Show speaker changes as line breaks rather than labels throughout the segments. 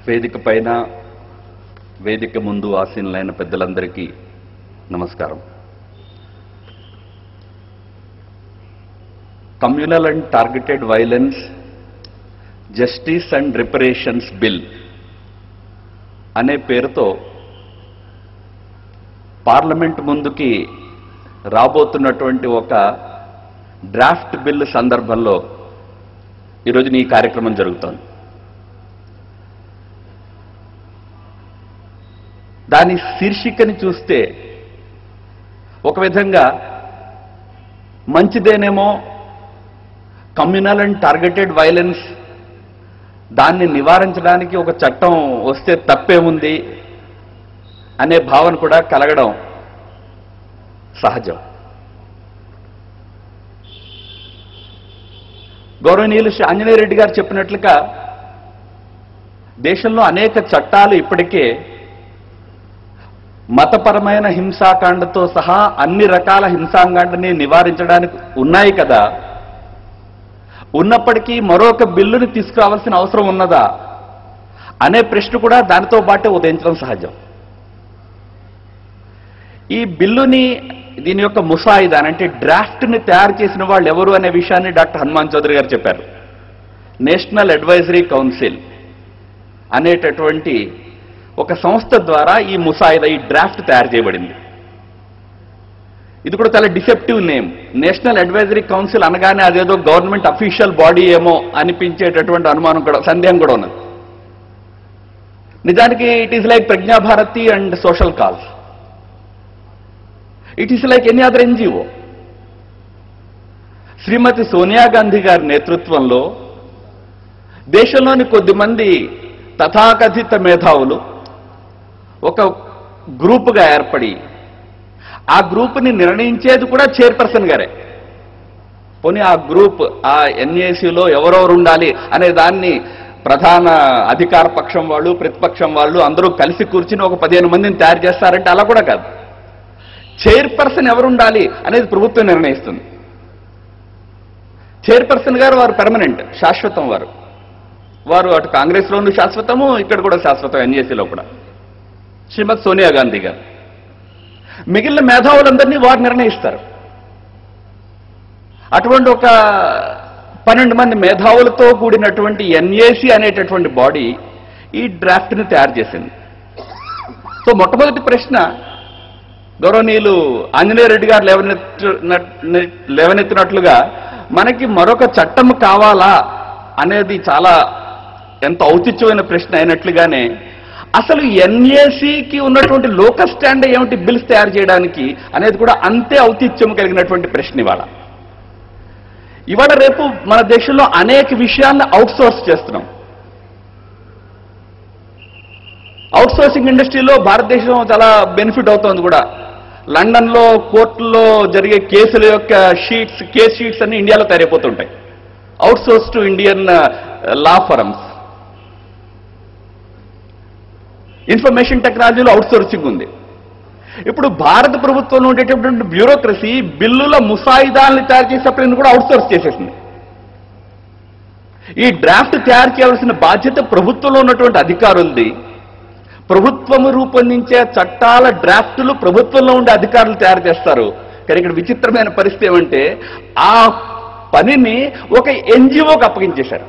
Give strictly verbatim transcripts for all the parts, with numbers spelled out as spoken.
వేదిక పైన వేదిక ముందు ఆసీనులైన పెద్దలందరికీ నమస్కారం. Communal and targeted violence justice and reparations bill అనే పేరుతో పార్లమెంట్ ముందుకి రాబోతున్నటువంటి ఒక డ్రాఫ్ట్ బిల్ సందర్భంలో ఈరోజు ఈ కార్యక్రమం జరుగుతోంది. దాని శీర్షికని చూస్తే ఒక విధంగా మంచిదేనేమో, కమ్యూనల్ అండ్ టార్గెటెడ్ వైలెన్స్ దాన్ని నివారించడానికి ఒక చట్టం వస్తే తప్పేముంది అనే భావన కూడా కలగడం సహజం. గౌరవనీయులు శ్రీ ఆంజనేయ రెడ్డి గారు చెప్పినట్లుగా దేశంలో అనేక చట్టాలు ఇప్పటికే మతపరమైన హింసాకాండతో సహా అన్ని రకాల హింసాకాండని నివారించడానికి ఉన్నాయి కదా. ఉన్నప్పటికీ మరొక బిల్లుని తీసుకురావాల్సిన అవసరం ఉన్నదా అనే ప్రశ్న కూడా దానితో పాటే ఉదయించడం సహజం. ఈ బిల్లుని, దీని యొక్క ముసాయిదాన్ అంటే డ్రాఫ్ట్ని తయారు చేసిన వాళ్ళు ఎవరు అనే విషయాన్ని డాక్టర్ హనుమాన్ చౌదరి గారు చెప్పారు. నేషనల్ అడ్వైజరీ కౌన్సిల్ అనేటటువంటి ఒక సంస్థ ద్వారా ఈ ముసాయిదా, ఈ డ్రాఫ్ట్ తయారు చేయబడింది. ఇది కూడా చాలా deceptive name. National advisory council అనగానే అదేదో గవర్నమెంట్ అఫీషియల్ బాడీ ఏమో అనిపించేటటువంటి అనుమానం కూడా, సందేహం కూడా ఉన్నది. నిజానికి it is like Prajnabharati and social cause. It is like any other NGO. Shrimati Sonia Gandhi గారి నేతృత్వంలో దేశంలోని కొద్దిమంది తథాకథిత మేధావులు ఒక గ్రూపుగా ఏర్పడి, ఆ గ్రూప్ని నిర్ణయించేది కూడా చైర్పర్సన్ గారే. పోనీ ఆ గ్రూప్, ఆ ఎన్ఏసీలో ఎవరెవరు ఉండాలి అనే దాన్ని ప్రధాన అధికార పక్షం వాళ్ళు, ప్రతిపక్షం వాళ్ళు అందరూ కలిసి కూర్చుని ఒక పదిహేను మందిని తయారు చేస్తారంటే అలా కూడా కాదు. చైర్పర్సన్ ఎవరు ఉండాలి అనేది ప్రభుత్వం నిర్ణయిస్తుంది. చైర్పర్సన్ గారు వారు పెర్మనెంట్, శాశ్వతం. వారు వారు అటు కాంగ్రెస్లోనూ శాశ్వతము, ఇక్కడ కూడా శాశ్వతం, ఎన్ఏసీలో కూడా శ్రీమతి సోనియా గాంధీ గారు. మిగిలిన మేధావులందరినీ వారు నిర్ణయిస్తారు. అటువంటి ఒక పన్నెండు మంది మేధావులతో కూడినటువంటి ఎన్ఏసీ అనేటటువంటి బాడీ ఈ డ్రాఫ్ట్ని తయారు చేసింది. సో మొట్టమొదటి ప్రశ్న గౌరవనీయులు ఆంజనేయ రెడ్డి గారు లేవనెత్తు లేవనెత్తినట్లుగా మనకి మరొక చట్టం కావాలా అనేది చాలా ఎంత ఔచిత్యమైన ప్రశ్న అయినట్లుగానే అసలు ఎన్ఏసీకి ఉన్నటువంటి లోకల్ స్టాండ్ ఏమిటి బిల్స్ తయారు చేయడానికి అనేది కూడా అంతే ఔచిత్యం కలిగినటువంటి ప్రశ్న. ఇవాళ ఇవాళ రేపు మన దేశంలో అనేక విషయాలను అవుట్సోర్స్ చేస్తున్నాం. అవుట్సోర్సింగ్ ఇండస్ట్రీలో భారతదేశం చాలా బెనిఫిట్ అవుతోంది కూడా. లండన్లో కోర్టుల్లో జరిగే కేసుల యొక్క షీట్స్, కేస్ షీట్స్ అన్ని ఇండియాలో తయారైపోతుంటాయి. Outsource to Indian law firms. Information టెక్నాలజీలో అవుట్సోర్సింగ్ ఉంది. ఇప్పుడు భారత ప్రభుత్వంలో ఉండేటటువంటి బ్యూరోక్రసీ బిల్లుల ముసాయిదాలను తయారు చేసేప్పుడు కూడా అవుట్సోర్స్ చేసేసింది. ఈ డ్రాఫ్ట్ తయారు చేయవలసిన బాధ్యత ప్రభుత్వంలో ఉన్నటువంటి అధికారులది. ప్రభుత్వము రూపొందించే చట్టాల డ్రాఫ్టులు ప్రభుత్వంలో ఉండే అధికారులు తయారు చేస్తారు. కానీ ఇక్కడ విచిత్రమైన పరిస్థితి ఏమంటే ఆ పనిని ఒక ఎన్జిఓకి అప్పగించేశారు.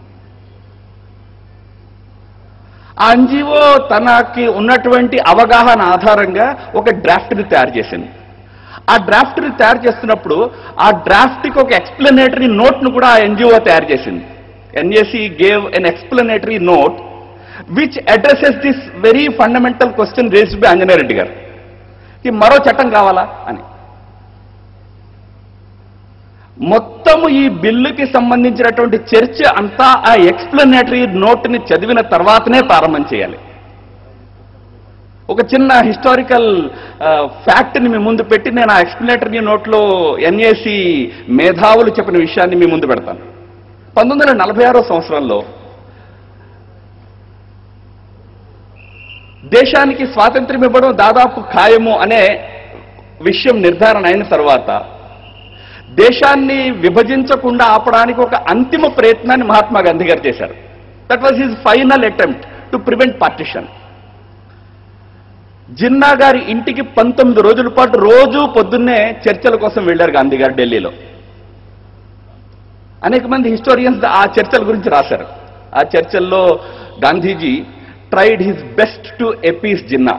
ఆ ఎన్జిఓ తనకి ఉన్నటువంటి అవగాహన ఆధారంగా ఒక డ్రాఫ్ట్ని తయారు చేసింది. ఆ డ్రాఫ్ట్ని తయారు చేస్తున్నప్పుడు ఆ డ్రాఫ్ట్కి ఒక ఎక్స్ప్లెనేటరీ నోట్ను కూడా ఆ ఎన్జిఓ తయారు చేసింది. NAC gave an explanatory note which addresses this very fundamental question raised by Anjaneya Reddy గారు. మరో చట్టం కావాలా అని. మొత్తము ఈ బిల్లుకి సంబంధించినటువంటి చర్చ అంతా ఆ ఎక్స్ప్లెనేటరీ నోట్ని చదివిన తర్వాతనే ప్రారంభం చేయాలి. ఒక చిన్న హిస్టారికల్ ఫ్యాక్ట్ని మీ ముందు పెట్టి నేను ఆ ఎక్స్ప్లెనేటరీ నోట్లో ఎన్ఏసీ మేధావులు చెప్పిన విషయాన్ని మీ ముందు పెడతాను. పంతొమ్మిది వందల నలభై ఆరో సంవత్సరంలో దేశానికి స్వాతంత్ర్యం ఇవ్వడం దాదాపు ఖాయము అనే విషయం నిర్ధారణ అయిన తర్వాత దేశాన్ని విభజించకుండా ఆపడానికి ఒక అంతిమ ప్రయత్నాన్ని మహాత్మా గాంధీ గారు చేశారు. That was his final attempt to prevent partition. Jinnah గారి ఇంటికి పంతొమ్మిది రోజుల పాటు రోజు పొద్దున్నే చర్చల కోసం వెళ్లారు గాంధీ గారు ఢిల్లీలో. అనేక మంది హిస్టోరియన్స్ ఆ చర్చల గురించి రాశారు. ఆ చర్చల్లో Gandhiji tried his best to appease Jinnah.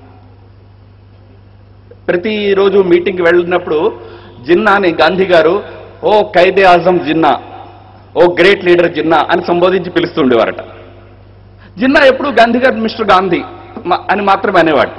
ప్రతిరోజు మీటింగ్కి వెళ్ళినప్పుడు జిన్నాని గాంధీ గారు ఓ ఖైదే ఆజం జిన్నా, ఓ గ్రేట్ లీడర్ జిన్నా అని సంబోధించి పిలుస్తుండేవారట. జిన్నా ఎప్పుడు గాంధీ గారు మిస్టర్ గాంధీ అని మాత్రమే అనేవాట.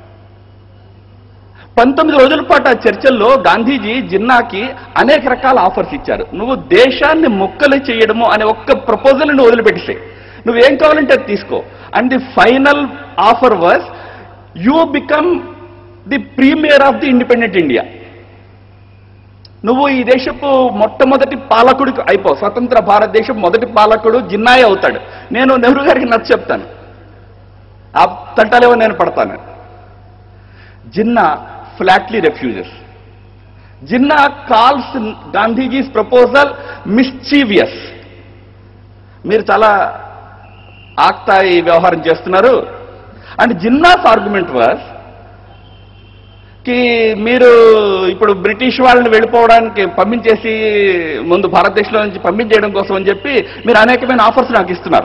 పంతొమ్మిది రోజుల పాటు ఆ చర్చల్లో గాంధీజీ జిన్నాకి అనేక రకాల ఆఫర్స్ ఇచ్చారు. నువ్వు దేశాన్ని ముక్కలు చేయడము అనే ఒక్క ప్రపోజల్ని వదిలిపెట్టేసే, నువ్వేం కావాలంటే అది తీసుకో. And the final offer was you become the premier of the independent India. నువ్వు ఈ దేశపు మొట్టమొదటి పాలకుడికి అయిపో, స్వతంత్ర భారతదేశం మొదటి పాలకుడు జిన్నాయే అవుతాడు. నేను నెహ్రూ గారికి నచ్చ చెప్తాను, ఆ తంటాలేవో నేను పడతాను. Jinnah flatly refuses. Jinnah calls Gandhiji's proposal mischievous. మీరు చాలా ఆక్తాయి వ్యవహారం చేస్తున్నారు. అండ్ జిన్నాస్ ఆర్గ్యుమెంట్ వాజ్ కి మీరు ఇప్పుడు బ్రిటిష్ వాళ్ళని వెళ్ళిపోవడానికి పంపించేసి ముందు భారతదేశంలో నుంచి పంపించేయడం కోసం అని చెప్పి మీరు అనేకమైన ఆఫర్స్ నాకు ఇస్తున్నారు.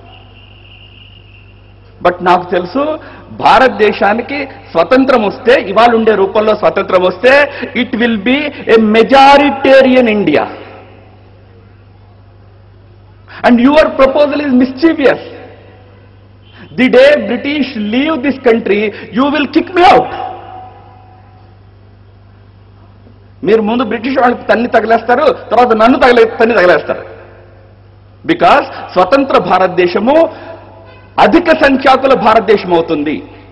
బట్ నాకు తెలుసు భారతదేశానికి స్వతంత్రం వస్తే, ఇవాళ ఉండే రూపంలో స్వతంత్రం వస్తే, it will be a majoritarian India. And your proposal is mischievous. The day British leave this country you will kick me out. మీరు ముందు బ్రిటిష్ వాళ్ళకి తన్ని తగిలేస్తారు, తర్వాత నన్ను తగిలే తన్ని తగిలేస్తారు. బికాస్ స్వతంత్ర భారతదేశము అధిక సంఖ్యాకుల భారతదేశం అవుతుంది.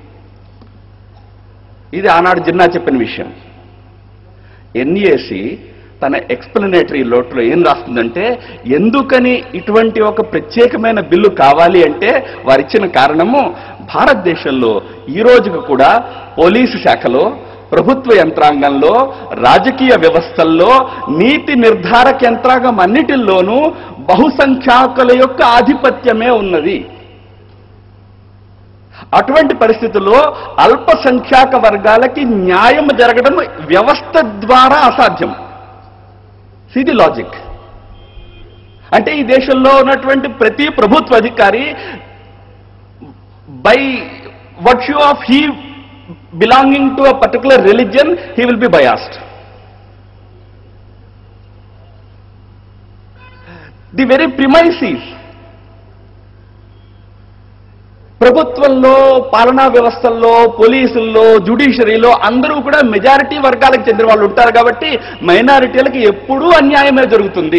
ఇది ఆనాడు జిన్నా చెప్పిన విషయం. ఎన్ఏసి తన ఎక్స్ప్లనేటరీ లోట్లో ఏం రాస్తుందంటే, ఎందుకని ఇటువంటి ఒక ప్రత్యేకమైన బిల్లు కావాలి అంటే వారిచ్చిన కారణము, భారతదేశంలో ఈ రోజుకు కూడా పోలీసు శాఖలో, ప్రభుత్వ యంత్రాంగంలో, రాజకీయ వ్యవస్థల్లో, నీతి నిర్ధారక యంత్రాంగం అన్నిటిల్లోనూ బహుసంఖ్యాకుల యొక్క ఆధిపత్యమే ఉన్నది. అటువంటి పరిస్థితుల్లో అల్పసంఖ్యాక వర్గాలకి న్యాయం జరగడం వ్యవస్థ ద్వారా అసాధ్యం. ఇది లాజిక్. అంటే ఈ దేశంలో ఉన్నటువంటి ప్రతి ప్రభుత్వ అధికారి by virtue of he belonging to a particular religion, he will be biased. The very premises, ప్రభుత్వంలో, పాలనా వ్యవస్థల్లో, పోలీసుల్లో, జ్యుడిషియరీలో అందరూ కూడా మెజారిటీ వర్గాలకు చెందిన వాళ్ళు ఉంటారు కాబట్టి మైనారిటీలకు ఎప్పుడూ అన్యాయమే జరుగుతుంది.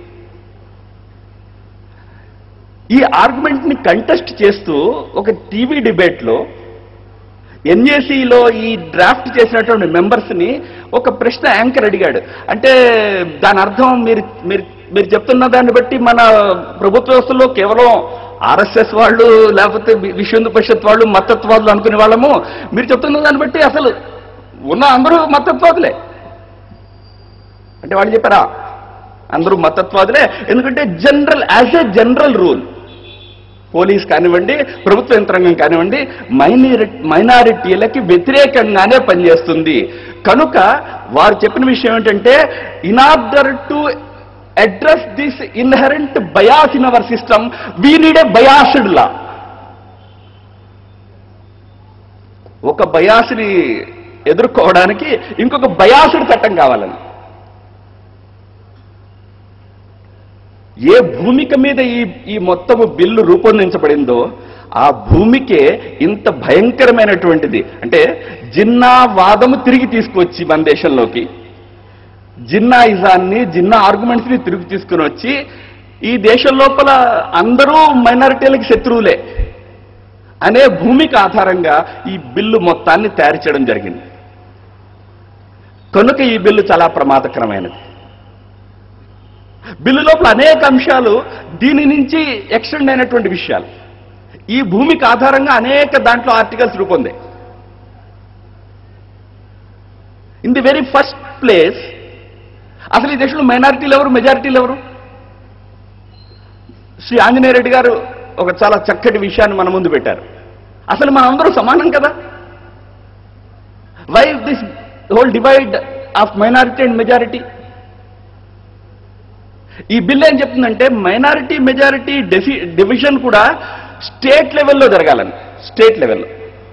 ఈ ఆర్గ్యుమెంట్ని కంటెస్ట్ చేస్తూ ఒక టీవీ డిబేట్లో ఎన్ఏసీలో ఈ డ్రాఫ్ట్ చేసినటువంటి మెంబర్స్ని ఒక ప్రశ్న యాంకర్ అడిగాడు. అంటే దాని అర్థం మీరు మీరు మీరు చెప్తున్న దాన్ని బట్టి మన ప్రభుత్వ వ్యవస్థలో కేవలం ఆర్ఎస్ఎస్ వాళ్ళు, లేకపోతే విశ్వ హిందూ పరిషత్ వాళ్ళు మతత్వాదులు అనుకునే వాళ్ళము, మీరు చెప్తున్న దాన్ని బట్టి అసలు ఉన్న అందరూ మతత్వాదులే అంటే వాళ్ళు చెప్పారా? అందరూ మతత్వాదులే. ఎందుకంటే general as a general rule police కానివ్వండి, ప్రభుత్వ యంత్రాంగం కానివ్వండి, మైనారిటీ మైనారిటీలకి వ్యతిరేకంగానే పనిచేస్తుంది. కనుక వారు చెప్పిన విషయం ఏంటంటే, in order to address this inherent bias in our system we need a biased law. ఒక బయాస్ని ఎదుర్కోవడానికి ఇంకొక బయాస్డ్ చట్టం కావాలని. ఏ భూమిక మీద ఈ ఈ మొత్తము బిల్లు రూపొందించబడిందో ఆ భూమికే ఇంత భయంకరమైనటువంటిది. అంటే జిన్నా వాదము తిరిగి తీసుకొచ్చి మన దేశంలోకి, జిన్నాయిజాన్ని, జిన్నా ఆర్గ్యుమెంట్స్ని తిరిగి తీసుకుని వచ్చి ఈ దేశం లోపల అందరూ మైనారిటీలకు శత్రువులే అనే భూమిక ఆధారంగా ఈ బిల్లు మొత్తాన్ని తయారు చేయడం జరిగింది. కనుక ఈ బిల్లు చాలా ప్రమాదకరమైనది. బిల్లు లోపల అనేక అంశాలు దీని నుంచి ఎక్స్టెండ్ అయినటువంటి విషయాలు. ఈ భూమికి ఆధారంగా అనేక దాంట్లో ఆర్టికల్స్ రూపొందాయి. In the very first place అసలు ఈ దేశంలో మైనారిటీలు ఎవరు, మెజారిటీలు ఎవరు? శ్రీ ఆంజనేయ రెడ్డి గారు ఒక చాలా చక్కటి విషయాన్ని మన ముందు పెట్టారు. అసలు మనందరూ సమానం కదా. Why this whole divide of minority and majority? ఈ బిల్ ఏం చెప్తుందంటే మైనారిటీ మెజారిటీ డెసి డివిజన్ కూడా స్టేట్ లెవెల్లో జరగాలని. స్టేట్ లెవెల్లో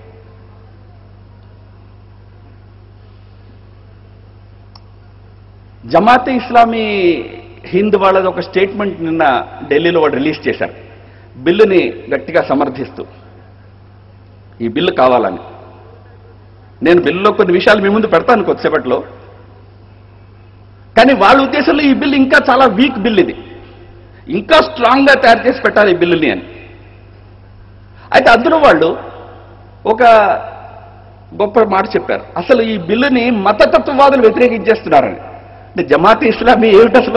జమాతే ఇస్లామీ హింద్ వాళ్ళది ఒక స్టేట్మెంట్ నిన్న ఢిల్లీలో వాడు రిలీజ్ చేశారు, బిల్లుని గట్టిగా సమర్థిస్తూ. ఈ బిల్లు కావాలని నేను బిల్లులో కొన్ని విషయాలు మీ ముందు పెడతాను కొద్దిసేపట్లో. కానీ వాళ్ళ ఉద్దేశంలో ఈ బిల్లు ఇంకా చాలా వీక్ బిల్, ఇది ఇంకా స్ట్రాంగ్గా తయారు చేసి పెట్టాలి ఈ బిల్లుని అని. అయితే అందులో వాళ్ళు ఒక గొప్ప మాట చెప్పారు, అసలు ఈ బిల్లుని మతతత్వవాదులు వ్యతిరేకించేస్తున్నారని. అంటే జమాతే ఇస్లామీ ఏమిటి అసలు?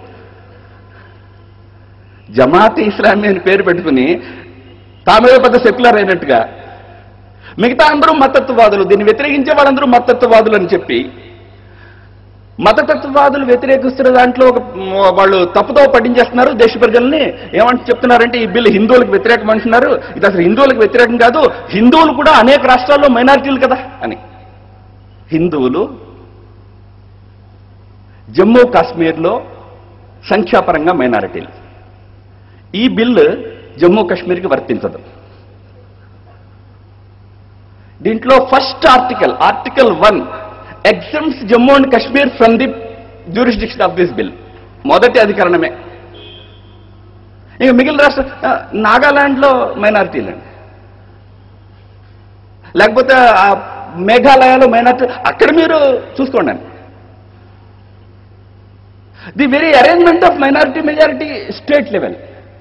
జమాతే ఇస్లామీ అని పేరు పెట్టుకుని తామే పెద్ద సెక్యులర్ అయినట్టుగా మిగతా అందరూ మతత్వవాదులు, దీన్ని వ్యతిరేకించే వాళ్ళందరూ మతత్వవాదులు అని చెప్పి మతతత్వవాదులు వ్యతిరేకిస్తున్న దాంట్లో ఒక వాళ్ళు తప్పుతో పట్టించేస్తున్నారు దేశ ప్రజల్ని. ఏమంటే చెప్తున్నారంటే ఈ బిల్లు హిందువులకు వ్యతిరేకం అంటున్నారు. ఇది అసలు హిందువులకు వ్యతిరేకం కాదు, హిందువులు కూడా అనేక రాష్ట్రాల్లో మైనారిటీలు కదా అని. హిందువులు జమ్మూ కాశ్మీర్లో సంఖ్యాపరంగా మైనారిటీలు. ఈ బిల్లు జమ్మూ కాశ్మీర్కి వర్తించదు. దీంట్లో first article article one exempts Jammu and Kashmir from the jurisdiction of this bill. మొదటి అధికరణమే. ఇక మిగిలిన రాష్ట్ర నాగాలాండ్లో మైనారిటీలండి, లేకపోతే మేఘాలయలో మైనారిటీ, అక్కడ మీరు చూసుకోండి. The very arrangement of minority majority state level.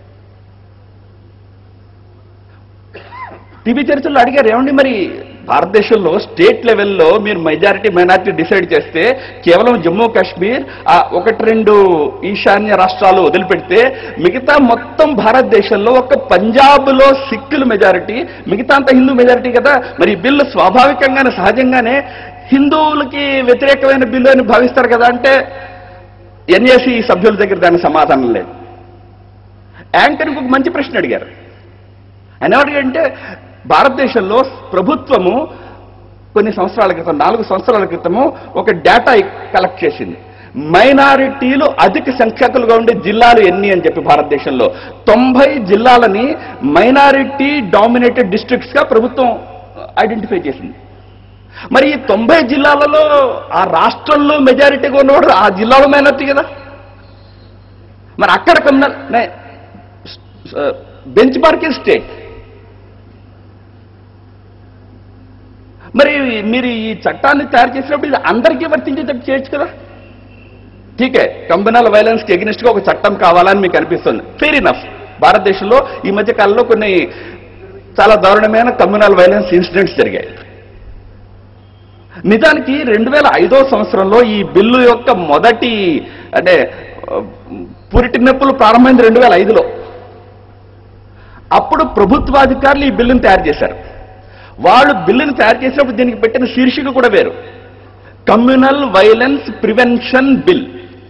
TV చర్చల్లో అడిగారు, ఏమండి మరి భారతదేశంలో స్టేట్ లెవెల్లో మీరు మెజారిటీ మైనారిటీ డిసైడ్ చేస్తే కేవలం జమ్మూ కాశ్మీర్ ఒకటి రెండు ఈశాన్య రాష్ట్రాలు వదిలిపెడితే మిగతా మొత్తం భారతదేశంలో ఒక పంజాబ్లో సిక్కుల మెజారిటీ, మిగతా అంతా హిందూ మెజారిటీ కదా. మరి ఈ బిల్లు స్వాభావికంగానే సహజంగానే హిందువులకి వ్యతిరేకమైన బిల్లు అని భావిస్తారు కదా. అంటే ఎన్ఏసీ సభ్యుల దగ్గర దానికి సమాధానం లేదు. యాంకర్కి ఒక మంచి ప్రశ్న అడిగారు. ఆయన ఏమడిగారంటే భారతదేశంలో ప్రభుత్వము కొన్ని సంవత్సరాల క్రితం నాలుగు సంవత్సరాల క్రితము ఒక డేటా కలెక్ట్ చేసింది. మైనారిటీలు అధిక సంఖ్యాకులుగా ఉండే జిల్లాలు ఎన్ని అని చెప్పి భారతదేశంలో తొంభై జిల్లాలని మైనారిటీ డామినేటెడ్ డిస్ట్రిక్ట్స్ గా ప్రభుత్వం ఐడెంటిఫై చేసింది. మరి ఈ తొంభై జిల్లాలలో ఆ రాష్ట్రంలో మెజారిటీగా ఉన్నవాడు ఆ జిల్లాలో మైనారిటీ కదా. మరి అక్కడ కమ్యూనల్ బెంచ్ మార్క్ స్టేట్. మరి మీరు ఈ చట్టాన్ని తయారు చేసినప్పుడు ఇది అందరికీ వర్తించేటట్టు చేయొచ్చు కదా. ఠీకే, కమ్యూనల్ వైలెన్స్ కి ఎగ్నెస్ట్ గా ఒక చట్టం కావాలని మీకు అనిపిస్తుంది, ఫెయిర్ ఇనఫ్. భారతదేశంలో ఈ మధ్య కాలంలో కొన్ని చాలా దారుణమైన కమ్యూనల్ వైలెన్స్ ఇన్సిడెంట్స్ జరిగాయి. నిజానికి రెండు వేల ఐదో సంవత్సరంలో ఈ బిల్లు యొక్క మొదటి అంటే పురిటినొప్పులు ప్రారంభమైంది రెండు వేల ఐదులో. అప్పుడు ప్రభుత్వాధికారులు ఈ బిల్లును తయారు చేశారు. వాళ్ళు బిల్లును తయారు చేసినప్పుడు దీనికి పెట్టిన శీర్షిక కూడా వేరు, కమ్యూనల్ వైలెన్స్ ప్రివెన్షన్ బిల్.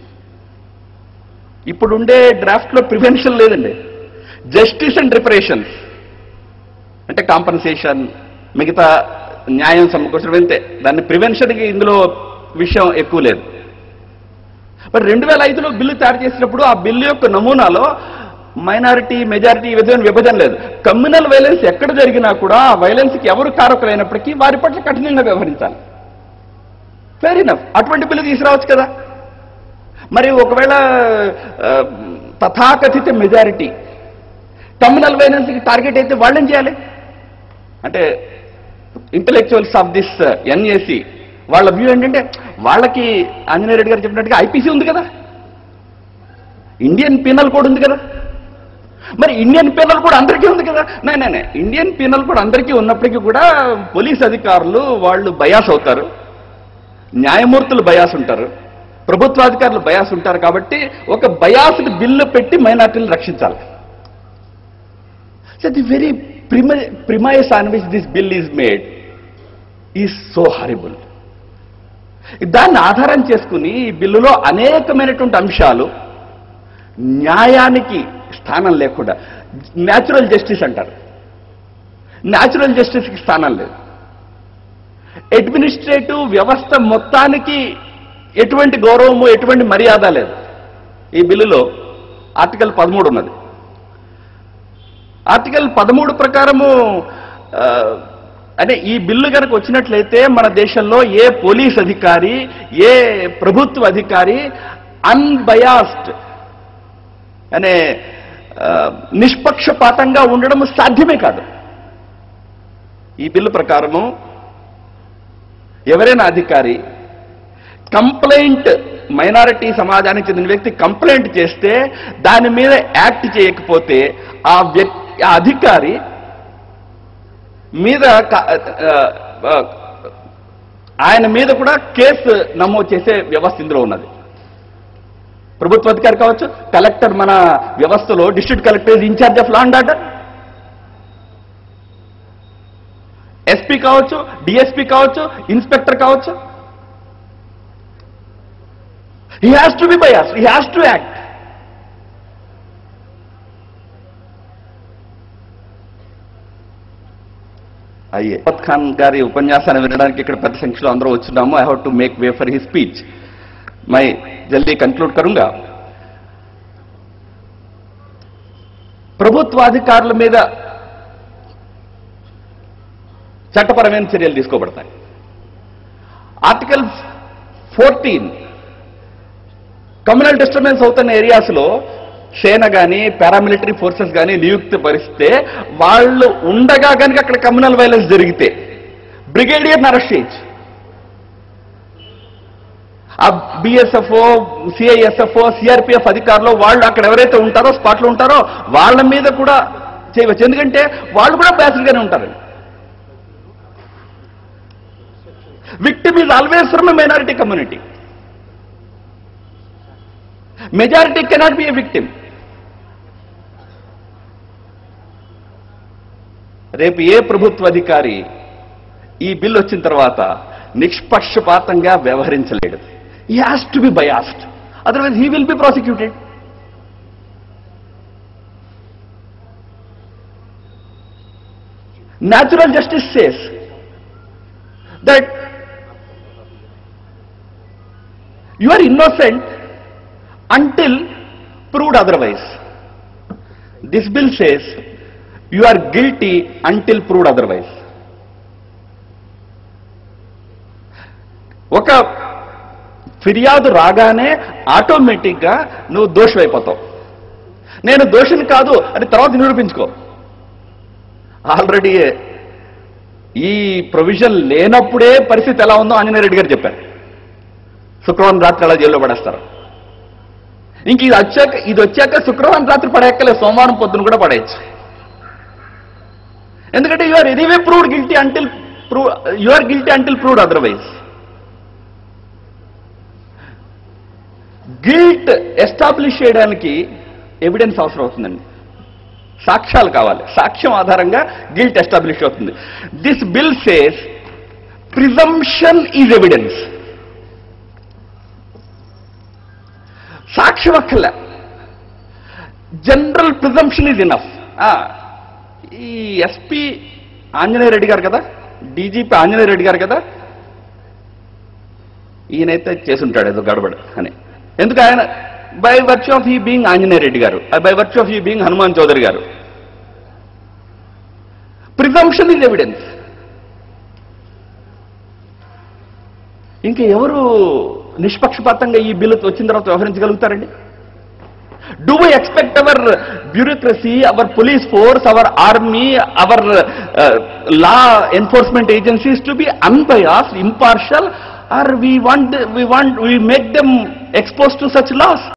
ఇప్పుడుండే డ్రాఫ్ట్లో ప్రివెన్షన్ లేదండి, జస్టిస్ అండ్ రిపరేషన్స్ అంటే కాంపన్సేషన్, మిగతా న్యాయం సమకూర్చడం అంతే. దాన్ని ప్రివెన్షన్కి ఇందులో విషయం ఎక్కువ లేదు. మరి రెండు వేల ఐదులో బిల్లు తయారు చేసినప్పుడు ఆ బిల్లు యొక్క నమూనాలో మైనారిటీ మెజారిటీ విభజన విభజన లేదు. కమ్యూనల్ వైలెన్స్ ఎక్కడ జరిగినా కూడా ఆ వైలెన్స్కి ఎవరు కారకులైనప్పటికీ వారి పట్ల కఠినంగా వ్యవహరించాలి. ఫెయిర్ ఇనఫ్, అటువంటి బిల్లు తీసుకురావచ్చు కదా. మరి ఒకవేళ తథాకథిత మెజారిటీ కమ్యూనల్ వైలెన్స్కి టార్గెట్ అయితే వాళ్ళేం చేయాలి? అంటే ఇంటలెక్చువల్స్ ఆఫ్ దిస్ ఎన్ఏసి వాళ్ళ వ్యూ ఏంటంటే, వాళ్ళకి ఆంజనేయ రెడ్డి గారు చెప్పినట్టుగా ఐపీసీ ఉంది కదా, ఇండియన్ పీనల్ కోడ్ ఉంది కదా. మరి ఇండియన్ పీనల్ కోడ్ అందరికీ ఉంది కదా. నేనే ఇండియన్ పీనల్ కోడ్ అందరికీ ఉన్నప్పటికీ కూడా పోలీస్ అధికారులు వాళ్ళు బయాస్ అవుతారు, న్యాయమూర్తులు బయాస్ ఉంటారు, ప్రభుత్వాధికారులు బయాస్ ఉంటారు. కాబట్టి ఒక బయాస్డ్ బిల్లు పెట్టి మైనార్టీలు రక్షించాలి. So the very premise on which this bill is made is so horrible. దాన్ని ఆధారం చేసుకుని ఈ బిల్లులో అనేకమైనటువంటి అంశాలు న్యాయానికి స్థానం లేకుండా న్యాచురల్ జస్టిస్ అంటారు. న్యాచురల్ జస్టిస్కి స్థానం లేదు. అడ్మినిస్ట్రేటివ్ వ్యవస్థ మొత్తానికి ఎటువంటి గౌరవము, ఎటువంటి మర్యాద లేదు. ఈ బిల్లులో ఆర్టికల్ పదమూడు ఉన్నది. ఆర్టికల్ పదమూడు ప్రకారము అంటే ఈ బిల్లు కనుక వచ్చినట్లయితే మన దేశంలో ఏ పోలీస్ అధికారి, ఏ ప్రభుత్వ అధికారి అన్బయాస్డ్ అనే నిష్పక్షపాతంగా ఉండడం సాధ్యమే కాదు. ఈ బిల్లు ప్రకారము ఎవరైనా అధికారి కంప్లైంట్, మైనారిటీ సమాజానికి చెందిన వ్యక్తి కంప్లైంట్ చేస్తే దాని మీద యాక్ట్ చేయకపోతే ఆ వ్యక్తి ఆ అధికారి మీద ఆయన మీద కూడా కేసు నమోదు చేసే వ్యవస్థ ఇందులో ఉన్నది. ప్రభుత్వ అధికారి కావచ్చు, కలెక్టర్, మన వ్యవస్థలో district collector incharge of law and order, SP కావచ్చు, డిఎస్పీ కావచ్చు, ఇన్స్పెక్టర్ కావచ్చు. He has to be biased. He has to act. అయ్యే అహ్మద్ ఖాన్ గారి ఉపన్యాసాన్ని వినడానికి ఇక్కడ పెద్ద సంఖ్యలో అందరూ వచ్చున్నాము. I have to make way for his speech. మై జల్దీ కంక్లూడ్ కరుంగా. ప్రభుత్వాధికారుల మీద చట్టపరమైన చర్యలు తీసుకోబడతాయి. ఆర్టికల్ ఫోర్టీన్ కమ్యూనల్ డిస్టర్బెన్స్ అవుతున్న ఏరియాస్లో సేన కానీ పారామిలిటరీ ఫోర్సెస్ కానీ నియుక్తి పరిస్తే వాళ్ళు ఉండగా కనుక అక్కడ కమ్యూనల్ వైలెన్స్ జరిగితే బ్రిగేడియర్ని అరెస్ట్ చేయొచ్చు. ఆ బిఎస్ఎఫ్ఓ, సిఐఎస్ఎఫ్ఓ, సిఆర్పిఎఫ్ అధికారులు వాళ్ళు అక్కడ ఎవరైతే ఉంటారో, స్పాట్లో ఉంటారో వాళ్ళ మీద కూడా చేయవచ్చు. ఎందుకంటే వాళ్ళు కూడా బ్యాసిడ్గానే ఉంటారు. Victim is always from a minority community. Majority cannot be a victim. రేపు ఏ ప్రభుత్వ అధికారి ఈ బిల్ వచ్చిన తర్వాత నిష్పక్షపాతంగా వ్యవహరించలేడు. He has to be biased, otherwise he will be prosecuted. Natural justice says that you are innocent until proved otherwise. This bill says you are guilty until proved otherwise. ఒక ఫిర్యాదు రాగానే ఆటోమేటిక్గా నువ్వు దోషమైపోతావు. నేను దోషిని కాదు అని తర్వాత నిరూపించుకో. ఆల్రెడీ ఈ ప్రొవిజన్ లేనప్పుడే పరిస్థితి ఎలా ఉందో ఆంజనేయ రెడ్డి గారు చెప్పారు. శుక్రవారం రాత్రి అలా జైల్లో పడేస్తారు. ఇంక ఇది వచ్చాక ఇది వచ్చాక శుక్రవారం రాత్రి పడేయక్కలేదు, సోమవారం పొద్దున కూడా పడేయచ్చు. ఎందుకంటే you are anyway proved guilty until prove you are guilty until proved otherwise. Guilt establish చేయడానికి ఎవిడెన్స్ అవసరం అవుతుందండి. సాక్ష్యాలు కావాలి. సాక్ష్యం ఆధారంగా గిల్ట్ ఎస్టాబ్లిష్ అవుతుంది. This bill says presumption is evidence. సాక్ష్యం అక్కర్లే, జనరల్ ప్రిజంప్షన్ ఈజ్ ఇనఫ్. ఈ ఎస్పీ ఆంజనేయ రెడ్డి గారు కదా, డీజీపీ ఆంజనేయ రెడ్డి గారు కదా, ఈయనైతే చేసుంటాడు ఏదో గడబడ అని. ఎందుకు ఆయన by virtue of he being Anjaneya Reddy గారు, by virtue of he being Hanuman Chaudhary గారు. Presumption is evidence. ఇంకా ఎవరు నిష్పక్షపాతంగా ఈ బిల్లు వచ్చిన తర్వాత వ్యవహరించగలుగుతారండి? Do we expect our bureaucracy, our police force, our army, our uh, law enforcement agencies to be unbiased, impartial, or we want, we want, we make them exposed to such laws?